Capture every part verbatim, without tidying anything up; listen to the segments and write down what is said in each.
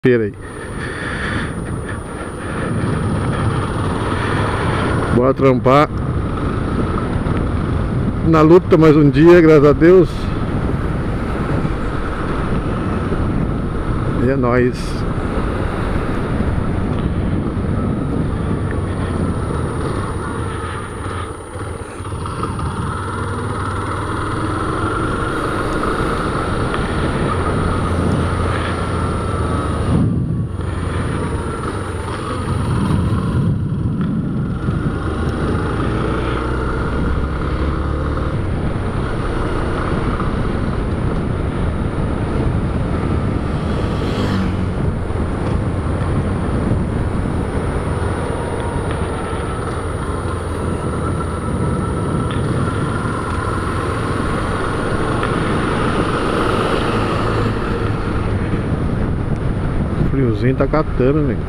Feira aí. Bora trampar. Na luta mais um dia, graças a Deus. E é nóis. Friozinho tá catando, velho.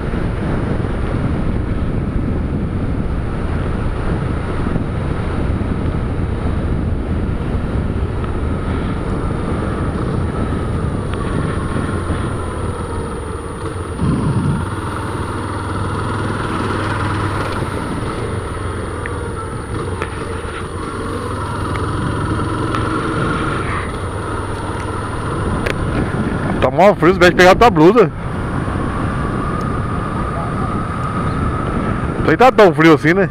Tá mó frio, você vai pegar a tua blusa. Não tá tão frio assim, né?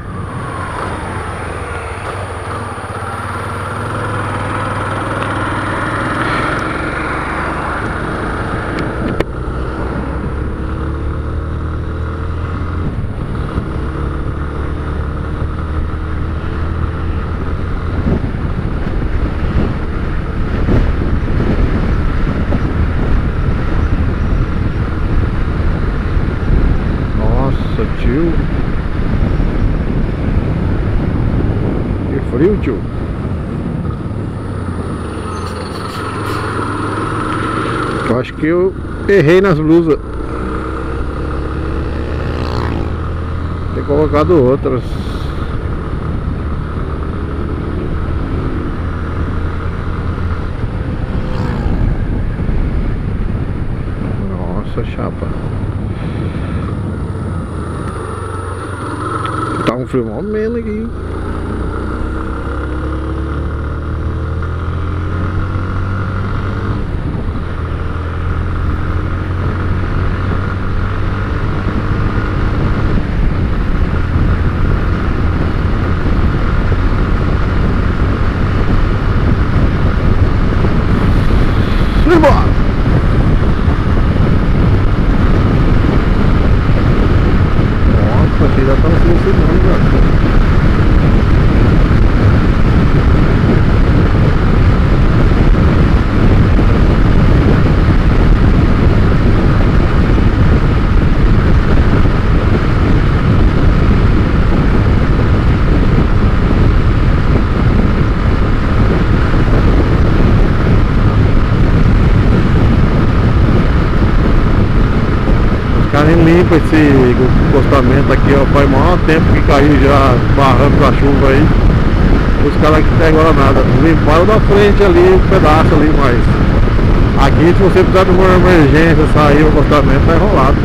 Nossa, tio. Frio, tio. Eu acho que eu errei nas blusas. Ter colocado outras. Nossa, chapa. Tá um frio mó menos aqui. Embora! Nossa, achei que já tava sem esse não, cara. Limpa esse encostamento aqui, ó. Faz maior tempo que caiu já barrando da chuva aí. Os caras aqui até agora nada. Limparam da frente ali, um pedaço ali, mas aqui se você precisar de uma emergência, sair o encostamento, tá enrolado.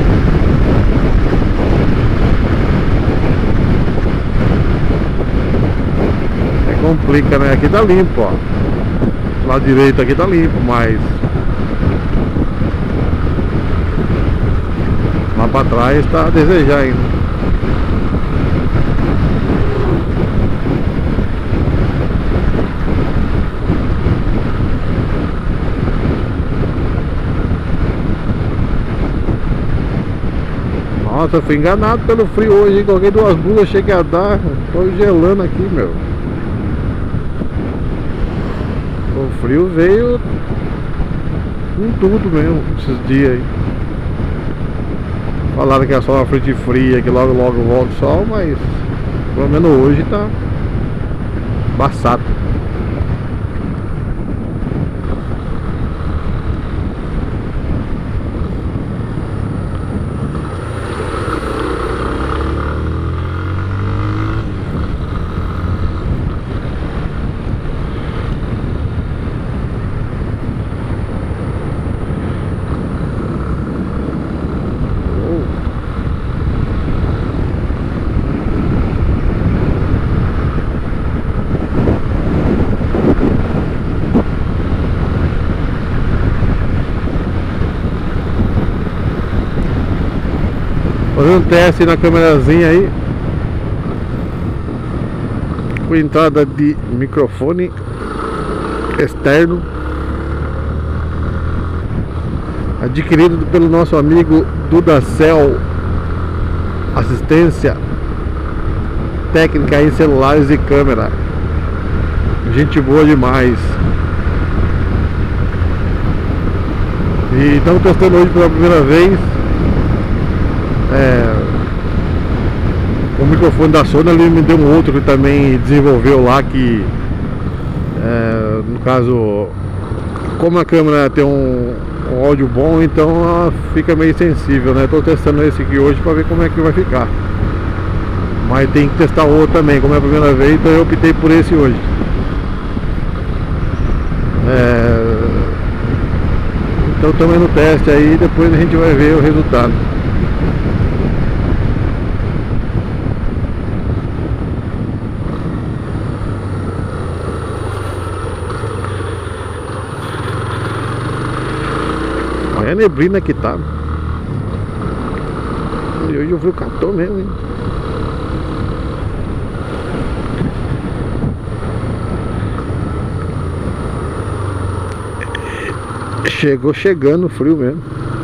É complica, né? Aqui tá limpo, ó. Do lado direito aqui tá limpo, mas lá pra trás tá a desejar ainda. Nossa, eu fui enganado pelo frio hoje, hein? Coloquei duas blusas, cheguei a dar. Tô gelando aqui, meu. O frio veio com tudo mesmo esses dias aí. Falaram que é só uma frente fria, que logo logo volta o sol, mas pelo menos hoje tá embaçado. Fazendo um teste na câmerazinha aí, com entrada de microfone externo, adquirido pelo nosso amigo Dudacel, assistência técnica em celulares e câmera. Gente boa demais. E estamos testando hoje pela primeira vez é, o microfone da Sony. Ele me deu um outro que também desenvolveu lá, que é, no caso, como a câmera tem um, um áudio bom, então ela fica meio sensível, né? Estou testando esse aqui hoje para ver como é que vai ficar, mas tem que testar outro também, como é a primeira vez, então eu optei por esse hoje. É, então estamos no teste aí, depois a gente vai ver o resultado. Olha a neblina que tá. E hoje o frio catou mesmo, hein? Chegou chegando o frio mesmo.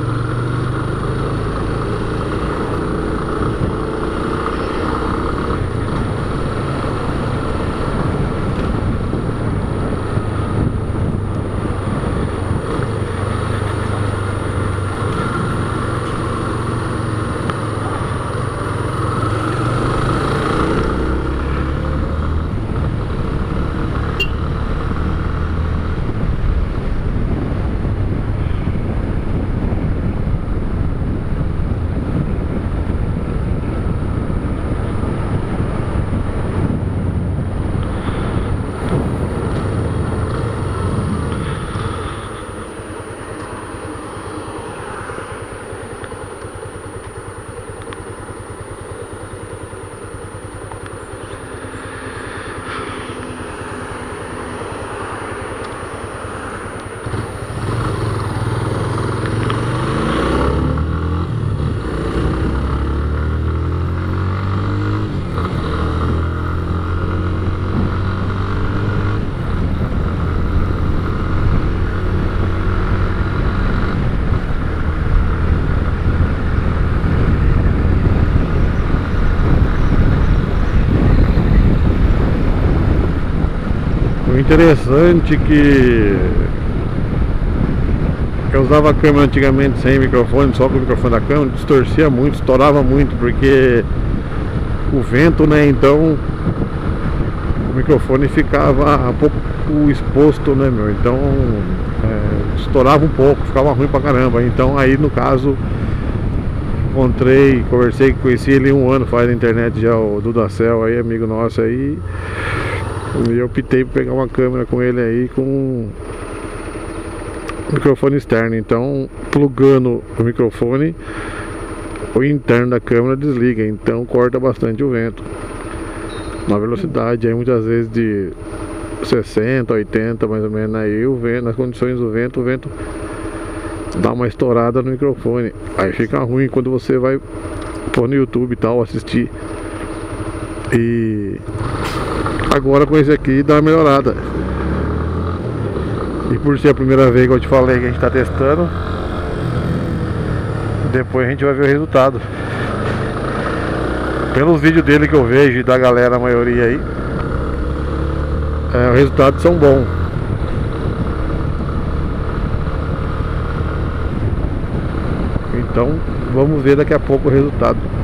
Interessante que eu usava a câmera antigamente sem microfone, só com o microfone da câmera, distorcia muito, estourava muito, porque o vento, né, então o microfone ficava um pouco exposto, né, meu, então é, estourava um pouco, ficava ruim pra caramba. Então aí, no caso, encontrei, conversei, conheci ele um ano faz na internet já, o Dudacel aí, amigo nosso aí. E eu optei por pegar uma câmera com ele aí, com microfone externo. Então, plugando o microfone, o interno da câmera desliga, então corta bastante o vento na velocidade aí, muitas vezes de sessenta, oitenta mais ou menos. Aí o vento, nas condições do vento, o vento dá uma estourada no microfone, aí fica ruim quando você vai pôr no YouTube e tal, assistir. E agora com esse aqui dá uma melhorada. E por ser a primeira vez que eu te falei que a gente está testando, depois a gente vai ver o resultado. Pelos vídeos dele que eu vejo e da galera, a maioria aí, é, os resultados são bons. Então vamos ver daqui a pouco o resultado.